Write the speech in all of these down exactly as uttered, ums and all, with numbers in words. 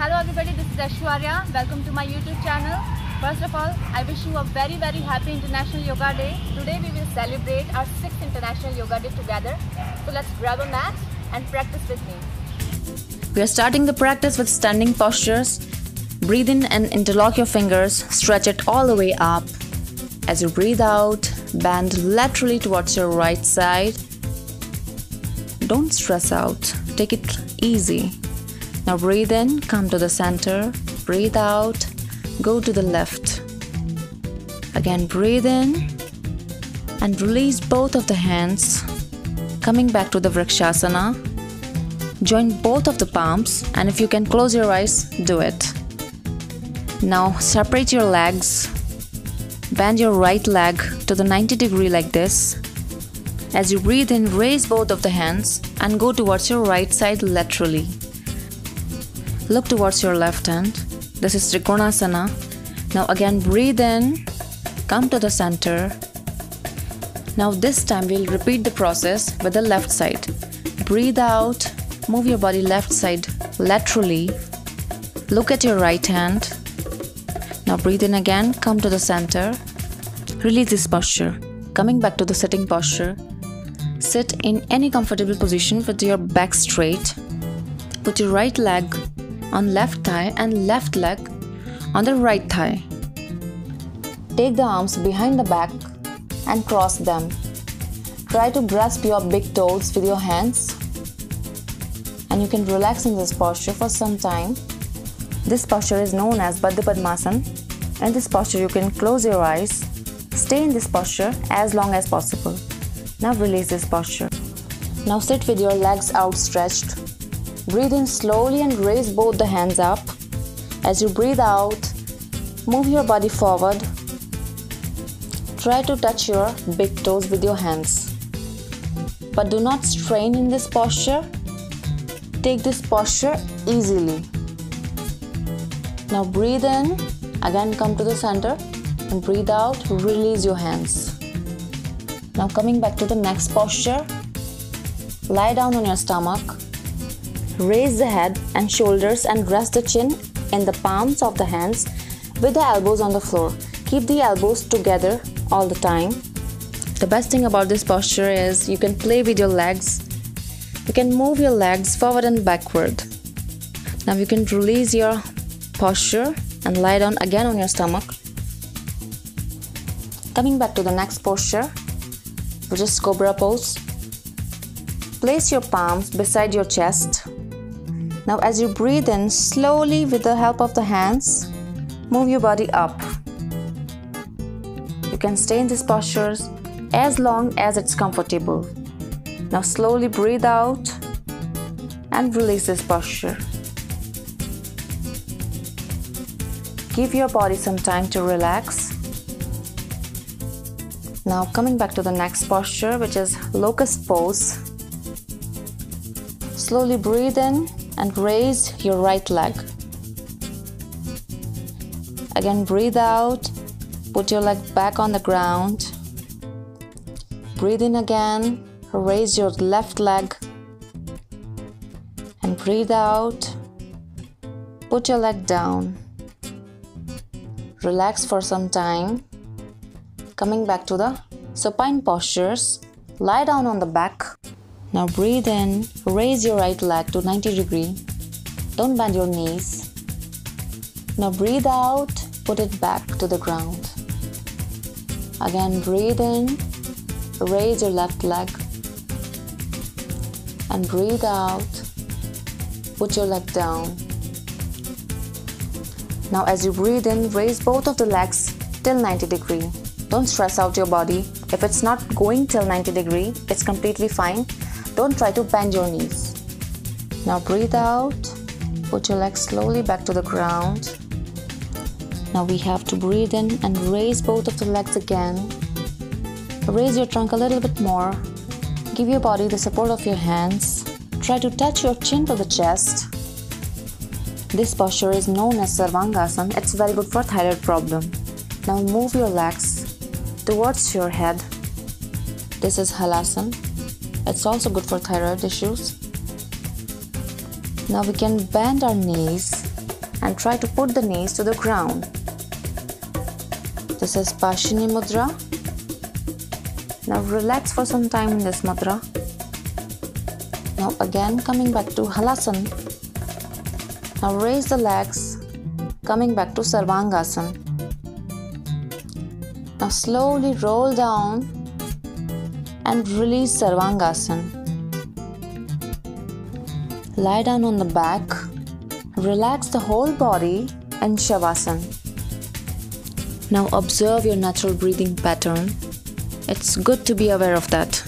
Hello everybody, this is Aishwarya. Welcome to my YouTube channel. First of all, I wish you a very very happy International Yoga Day. Today we will celebrate our sixth International Yoga Day together. So let's grab a mat and practice with me. We are starting the practice with standing postures. Breathe in and interlock your fingers. Stretch it all the way up. As you breathe out, bend laterally towards your right side. Don't stress out. Take it easy. Now breathe in, come to the center. Breathe out, go to the left. Again, breathe in and release both of the hands. Coming back to the Vrikshasana. Join both of the palms, and if you can close your eyes, do it. Now separate your legs. Bend your right leg to the ninety degree like this. As you breathe in, raise both of the hands and go towards your right side laterally. Look towards your left hand. This is Trikonasana. Now again, breathe in, come to the center. Now this time we'll repeat the process with the left side. Breathe out, move your body left side laterally. Look at your right hand. Now breathe in again, come to the center. Release this posture. Coming back to the sitting posture. Sit in any comfortable position with your back straight. Put your right leg on left thigh and left leg on the right thigh. Take the arms behind the back and cross them. Try to grasp your big toes with your hands, and you can relax in this posture for some time. This posture is known as Baddha Padmasana. In this posture you can close your eyes. Stay in this posture as long as possible. Now release this posture. Now sit with your legs outstretched. Breathe in slowly and raise both the hands up. As you breathe out, move your body forward. Try to touch your big toes with your hands. But do not strain in this posture. Take this posture easily. Now breathe in, again come to the center and breathe out, release your hands. Now coming back to the next posture, lie down on your stomach. Raise the head and shoulders and rest the chin in the palms of the hands with the elbows on the floor. Keep the elbows together all the time. The best thing about this posture is you can play with your legs. You can move your legs forward and backward. Now you can release your posture and lie down again on your stomach. Coming back to the next posture, which is Cobra pose. Place your palms beside your chest. Now as you breathe in, slowly with the help of the hands, move your body up. You can stay in these postures as long as it's comfortable. Now slowly breathe out and release this posture. Give your body some time to relax. Now coming back to the next posture, which is Locust pose. Slowly breathe in and raise your right leg. Again, breathe out, put your leg back on the ground. Breathe in again, raise your left leg. And breathe out, put your leg down. Relax for some time. Coming back to the supine postures, lie down on the back. Now breathe in, raise your right leg to ninety degree. Don't bend your knees. Now breathe out, put it back to the ground. Again, breathe in, raise your left leg. And breathe out, put your leg down. Now as you breathe in, raise both of the legs till ninety degree. Don't stress out your body. If it's not going till ninety degree, it's completely fine. Don't try to bend your knees. Now breathe out, put your legs slowly back to the ground. Now we have to breathe in and raise both of the legs again. Raise your trunk a little bit more. Give your body the support of your hands. Try to touch your chin to the chest. This posture is known as Sarvangasana. It's very good for thyroid problem. Now move your legs towards your head. This is Halasana. It's also good for thyroid issues. Now we can bend our knees and try to put the knees to the ground. This is Pashini Mudra. Now relax for some time in this mudra. Now again coming back to Halasana. Now raise the legs, coming back to Sarvangasana. Now slowly roll down and release Sarvangasana. Lie down on the back, relax the whole body and Shavasana. Now observe your natural breathing pattern. It's good to be aware of that.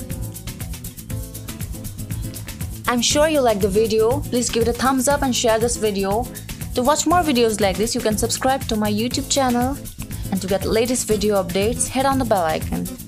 I'm sure you liked the video. Please give it a thumbs up and share this video. To watch more videos like this, you can subscribe to my YouTube channel. And to get latest video updates, hit on the bell icon.